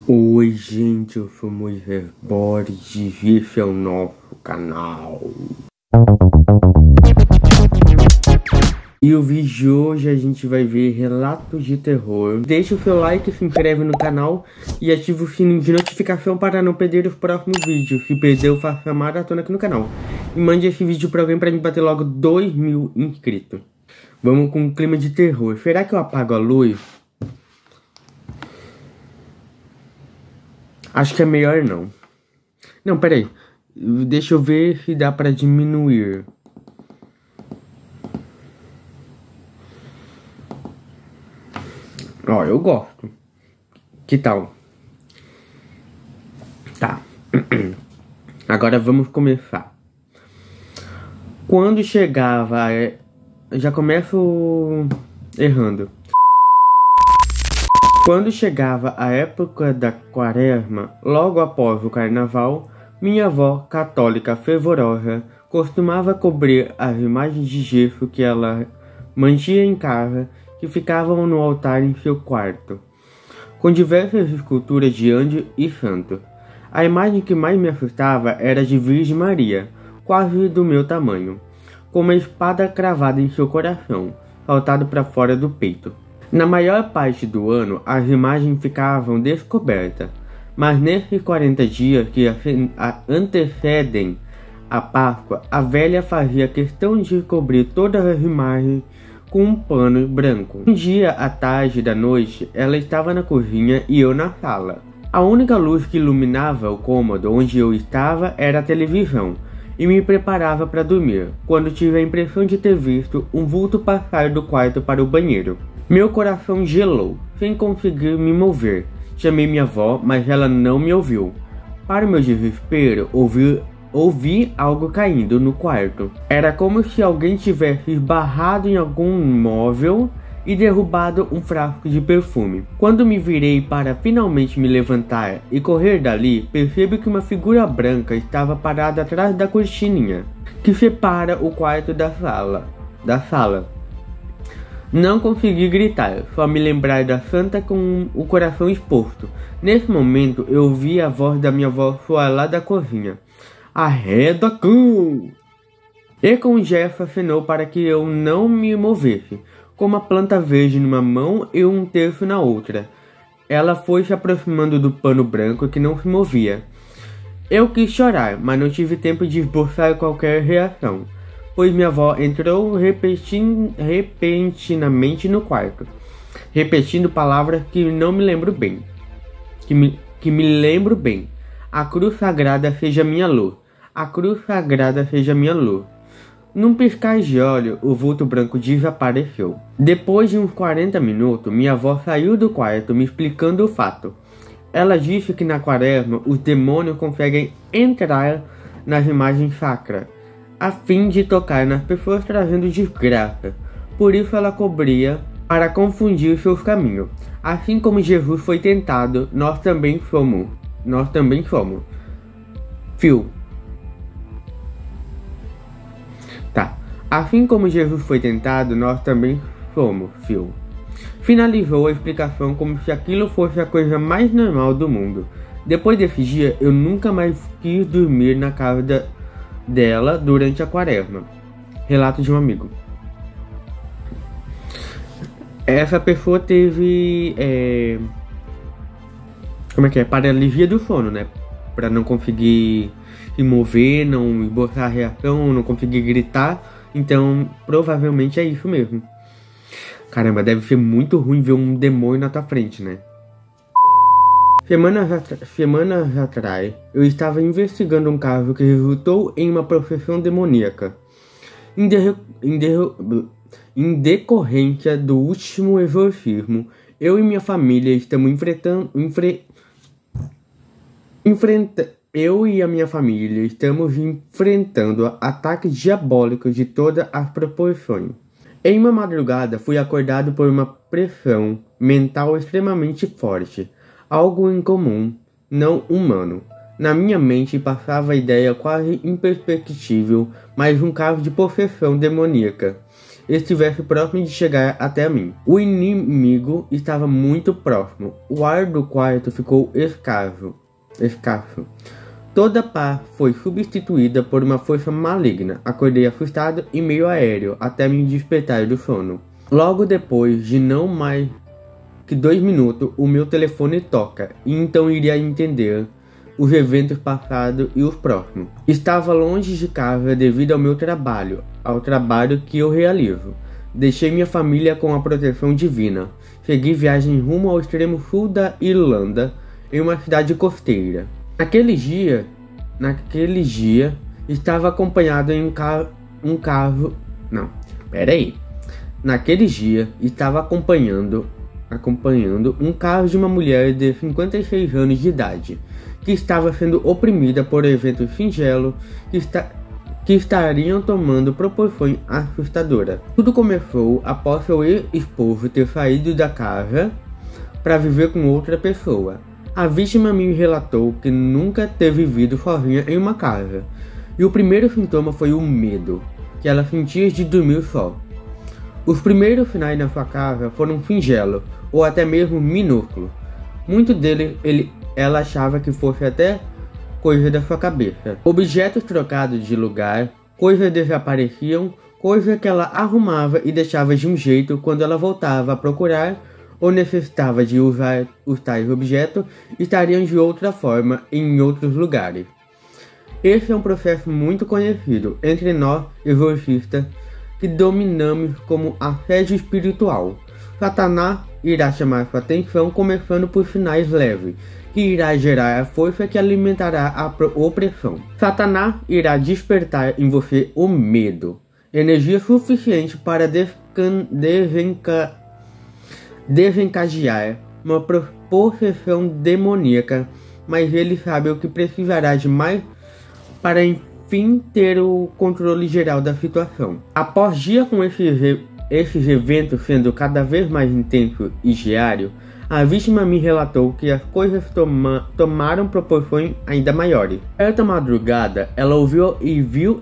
Oi gente, eu sou Moisés Borges e esse é o nosso canal. E o vídeo de hoje a gente vai ver relatos de terror. Deixa o seu like, se inscreve no canal e ativa o sininho de notificação para não perder os próximos vídeos. Se perder, eu faço a maratona aqui no canal. E mande esse vídeo pra alguém pra gente bater logo 2.000 inscritos. Vamos com um clima de terror. Será que eu apago a luz? Acho que é melhor não. Não, peraí. Deixa eu ver se dá pra diminuir. Ó, eu gosto. Que tal? Tá. Agora vamos começar. Quando chegava... Já começo errando. Quando chegava a época da quaresma, logo após o carnaval, minha avó, católica fervorosa, costumava cobrir as imagens de gesso que ela mantinha em casa, que ficavam no altar em seu quarto, com diversas esculturas de anjo e santo. A imagem que mais me assustava era de Virgem Maria, quase do meu tamanho, com uma espada cravada em seu coração, saltado para fora do peito. Na maior parte do ano, as imagens ficavam descobertas, mas nesses 40 dias que antecedem a Páscoa, a velha fazia questão de cobrir todas as imagens com um pano branco. Um dia, à tarde da noite, ela estava na cozinha e eu na sala. A única luz que iluminava o cômodo onde eu estava era a televisão, e me preparava para dormir, quando tive a impressão de ter visto um vulto passar do quarto para o banheiro. Meu coração gelou, sem conseguir me mover. Chamei minha avó, mas ela não me ouviu. Para o meu desespero, ouvi algo caindo no quarto. Era como se alguém tivesse esbarrado em algum móvel e derrubado um frasco de perfume. Quando me virei para finalmente me levantar e correr dali, percebo que uma figura branca estava parada atrás da cortininha que separa o quarto da sala. Não consegui gritar, só me lembrar da santa com o coração exposto. Nesse momento, eu ouvi a voz da minha avó soar lá da cozinha. Arreda, cão! E com um gesto acenou para que eu não me movesse, com uma planta verde numa mão e um terço na outra. Ela foi se aproximando do pano branco que não se movia. Eu quis chorar, mas não tive tempo de esboçar qualquer reação, pois minha avó entrou repentinamente no quarto, repetindo palavras que não me lembro bem. Que me lembro bem. A cruz sagrada seja minha luz. A cruz sagrada seja minha luz. Num piscar de olhos, o vulto branco desapareceu. Depois de uns 40 minutos, minha avó saiu do quarto me explicando o fato. Ela disse que na quaresma os demônios conseguem entrar nas imagens sacras, a fim de tocar nas pessoas trazendo desgraça. Por isso ela cobria para confundir seus caminhos. Assim como Jesus foi tentado, nós também somos. Fio. Tá. Assim como Jesus foi tentado, nós também somos. Fio. Finalizou a explicação como se aquilo fosse a coisa mais normal do mundo. Depois desse dia, eu nunca mais quis dormir na casa dela durante a quaresma. Relato de um amigo. Essa pessoa teve paralisia do sono, né? Pra não conseguir se mover, não esboçar a reação, não conseguir gritar. Então provavelmente é isso mesmo. Caramba, deve ser muito ruim ver um demônio na tua frente, né? Semanas atrás, eu estava investigando um caso que resultou em uma possessão demoníaca. Em decorrência do último exorcismo, eu e minha família estamos enfrentando ataques diabólicos de todas as proporções. Em uma madrugada, fui acordado por uma pressão mental extremamente forte. Algo incomum, não humano. Na minha mente passava a ideia quase imperceptível, mas um caso de possessão demoníaca. estivesse próximo de chegar até mim. O inimigo estava muito próximo. O ar do quarto ficou escasso. Toda a paz foi substituída por uma força maligna. Acordei assustado e meio aéreo até me despertar do sono. Logo depois de não mais que 2 minutos, o meu telefone toca, e então iria entender os eventos passados e os próximos. Estava longe de casa devido ao meu trabalho, ao trabalho que eu realizo. Deixei minha família com a proteção divina. Segui viagem rumo ao extremo sul da Irlanda, em uma cidade costeira. Naquele dia, estava acompanhado em Naquele dia, estava acompanhando um caso de uma mulher de 56 anos de idade, que estava sendo oprimida por eventos singelos que estariam tomando proporções assustadoras. Tudo começou após seu ex-esposo ter saído da casa para viver com outra pessoa. A vítima me relatou que nunca ter vivido sozinha em uma casa, e o primeiro sintoma foi o medo que ela sentia de dormir só. Os primeiros sinais na sua casa foram singelos, ou até mesmo minúsculos. Muito dele ela achava que fosse até coisa da sua cabeça. Objetos trocados de lugar, coisas desapareciam, coisas que ela arrumava e deixava de um jeito quando ela voltava a procurar ou necessitava de usar os tais objetos, estariam de outra forma em outros lugares. Esse é um processo muito conhecido entre nós exorcistas, que dominamos como assédio espiritual. Satanás irá chamar sua atenção começando por sinais leves, que irá gerar a força que alimentará a opressão. Satanás irá despertar em você o medo, energia suficiente para desencadear uma possessão demoníaca, mas ele sabe o que precisará de mais para enfim ter o controle geral da situação. Após dias com esses eventos sendo cada vez mais intensos e diários, a vítima me relatou que as coisas tomaram proporções ainda maiores. Certa madrugada, ela ouviu e viu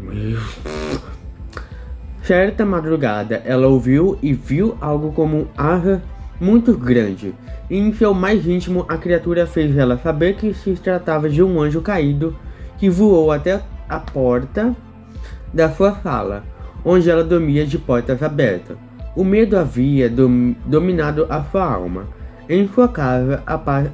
algo como asa muito grande. E em seu mais íntimo, a criatura fez ela saber que se tratava de um anjo caído que voou até a porta da sua sala, onde ela dormia de portas abertas. O medo havia dominado a sua alma. Em sua casa, a paz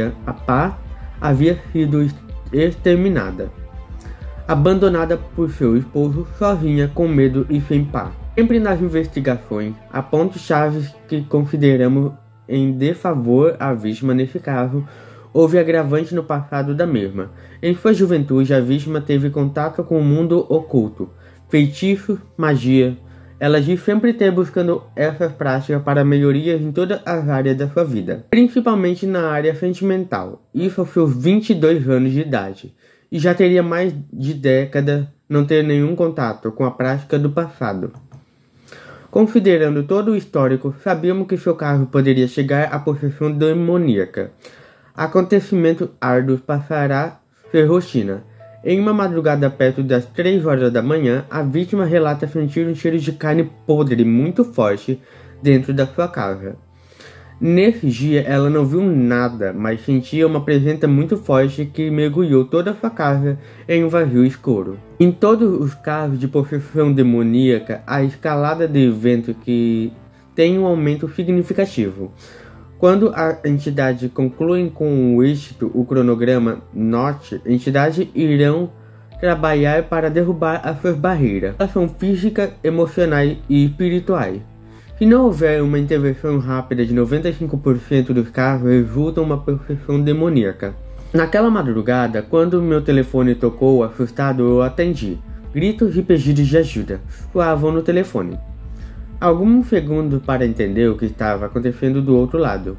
havia sido exterminada, abandonada por seu esposo, sozinha, com medo e sem paz. Sempre nas investigações, há pontos-chave que consideramos em desfavor à vítima nesse caso. Houve agravante no passado da mesma. Em sua juventude, a vítima teve contato com o mundo oculto, feitiços, magia. Ela diz sempre ter buscando essas práticas para melhorias em todas as áreas da sua vida, principalmente na área sentimental. Isso aos seus 22 anos de idade, e já teria mais de década não ter nenhum contato com a prática do passado. Considerando todo o histórico, sabíamos que seu caso poderia chegar à possessão demoníaca. Acontecimento árduo passará a ser rotina. Em uma madrugada perto das 3 horas da manhã, a vítima relata sentir um cheiro de carne podre muito forte dentro da sua casa. Nesse dia, ela não viu nada, mas sentia uma presença muito forte que mergulhou toda a sua casa em um vazio escuro. Em todos os casos de possessão demoníaca, a escalada de eventos que tem um aumento significativo. Quando a entidade conclui com o êxito o cronograma norte, entidades irão trabalhar para derrubar as suas barreiras. Elas são físicas, emocionais e espirituais. Se não houver uma intervenção rápida de 95% dos casos, resulta uma possessão demoníaca. Naquela madrugada, quando meu telefone tocou, assustado, eu atendi. Gritos e pedidos de ajuda soavam no telefone. Alguns segundos para entender o que estava acontecendo do outro lado.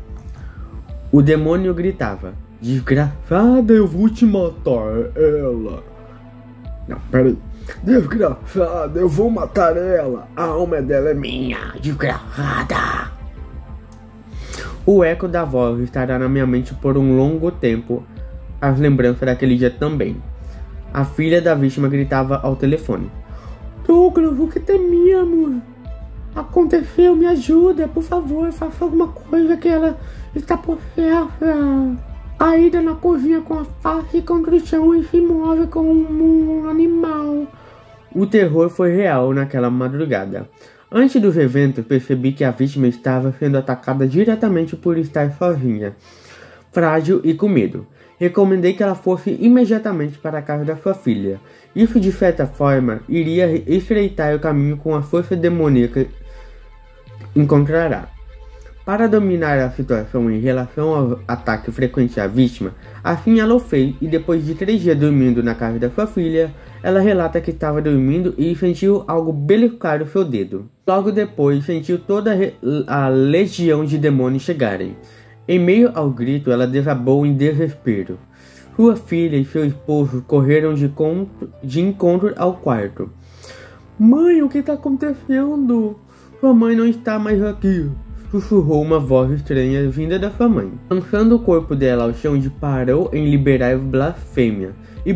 O demônio gritava: "Desgraçada, eu vou te matar ela." Não, peraí. "Desgraçada, eu vou matar ela. A alma dela é minha, desgraçada." O eco da voz estará na minha mente por um longo tempo. As lembranças daquele dia também. A filha da vítima gritava ao telefone. Douglas, o que temíamos? Aconteceu, me ajuda, por favor, faça alguma coisa que ela está possessa. Caída na cozinha com a face contra o chão e se move como um animal. O terror foi real naquela madrugada. Antes dos eventos, percebi que a vítima estava sendo atacada diretamente por estar sozinha, frágil e com medo. Recomendei que ela fosse imediatamente para a casa da sua filha. Isso, de certa forma, iria estreitar o caminho com a força demoníaca encontrará. Para dominar a situação em relação ao ataque frequente à vítima, assim ela o fez e depois de 3 dias dormindo na casa da sua filha, ela relata que estava dormindo e sentiu algo beliscar o seu dedo. Logo depois, sentiu toda a legião de demônios chegarem. Em meio ao grito, ela desabou em desespero. Sua filha e seu esposo correram de encontro ao quarto. Mãe, o que está acontecendo? Sua mãe não está mais aqui, sussurrou uma voz estranha vinda da sua mãe. Lançando o corpo dela ao chão, disparou em liberar blasfêmia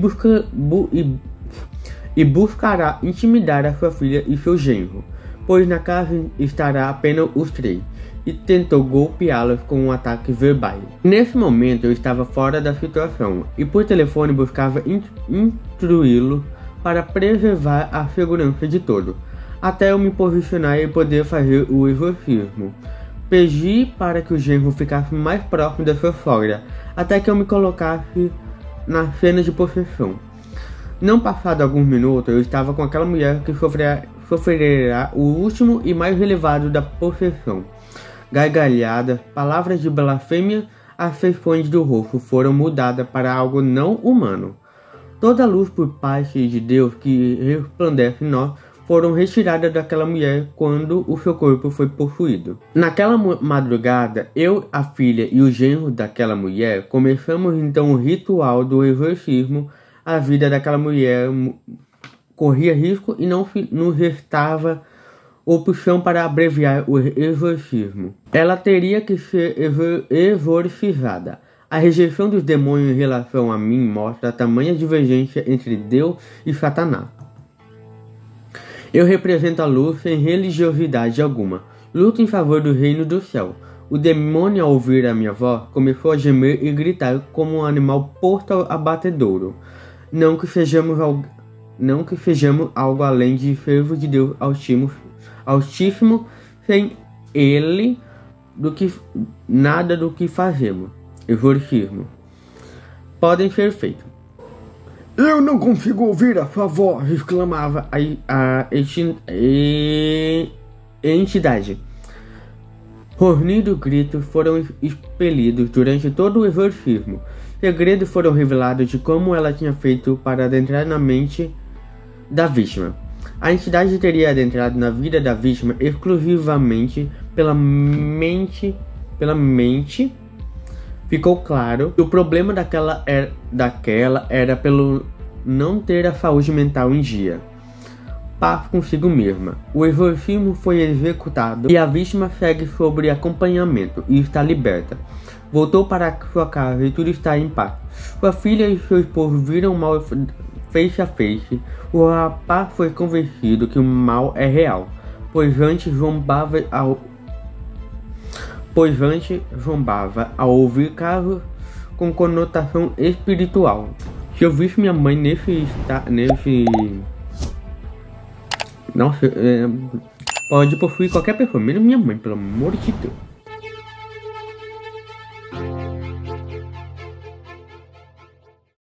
e buscará intimidar a sua filha e seu genro, pois na casa estará apenas os 3. E tentou golpeá-los com um ataque verbal. Nesse momento eu estava fora da situação e por telefone buscava instruí-lo para preservar a segurança de todos, até eu me posicionar e poder fazer o exorcismo. Pedi para que o genro ficasse mais próximo da sua sogra, até que eu me colocasse na cena de possessão. Não passado alguns minutos, eu estava com aquela mulher que sofrerá o último e mais elevado da possessão. Gargalhadas, palavras de blasfêmia, as feições do rosto foram mudadas para algo não humano. Toda a luz por parte de Deus que resplandece em nós foram retiradas daquela mulher quando o seu corpo foi possuído. Naquela madrugada, eu, a filha e o genro daquela mulher começamos então o ritual do exorcismo. A vida daquela mulher corria risco e não nos restava opção para abreviar o exorcismo. Ela teria que ser exorcizada. A rejeição dos demônios em relação a mim mostra a tamanha divergência entre Deus e Satanás. Eu represento a luz sem religiosidade alguma. Luto em favor do reino do céu. O demônio, ao ouvir a minha voz, começou a gemer e gritar como um animal posto ao abatedouro. Não que sejamos algo além de servos de Deus Altíssimo, sem ele nada do que fazemos. Exorcismo podem ser feitos. Eu não consigo ouvir a sua voz, exclamava a entidade. Rosnidos gritos foram expelidos durante todo o exorcismo. Segredos foram revelados de como ela tinha feito para adentrar na mente da vítima. A entidade teria adentrado na vida da vítima exclusivamente pela mente. Ficou claro que o problema daquela era pelo não ter a saúde mental em dia. Paz consigo mesma. O exorcismo foi executado e a vítima segue sob acompanhamento e está liberta. Voltou para sua casa e tudo está em paz. Sua filha e seu esposo viram o mal face a face. O rapaz foi convencido que o mal é real, pois antes zombava ao ouvir casos com conotação espiritual. Se eu visse minha mãe Nossa, pode possuir qualquer pessoa, menos minha mãe, pelo amor de Deus.